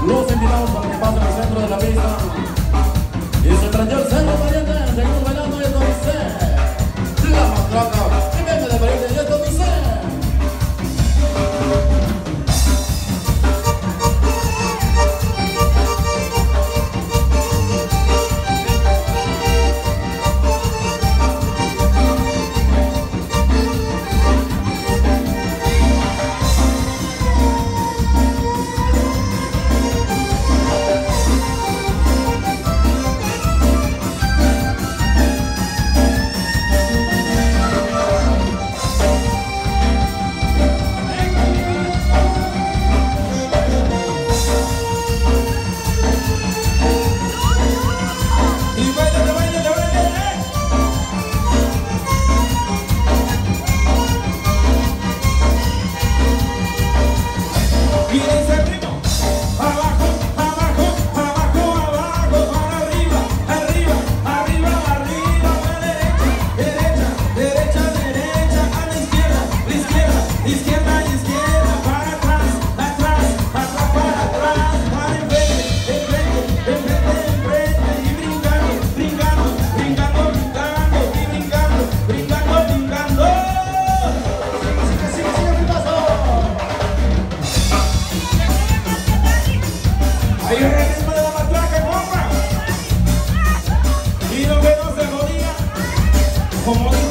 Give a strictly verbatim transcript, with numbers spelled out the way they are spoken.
Los invitamos para que pasen al centro de la pista. Y se prendió el centro pariente. Seguimos bailando y esto dice La Matraca. Y viene de pariente y esto dice como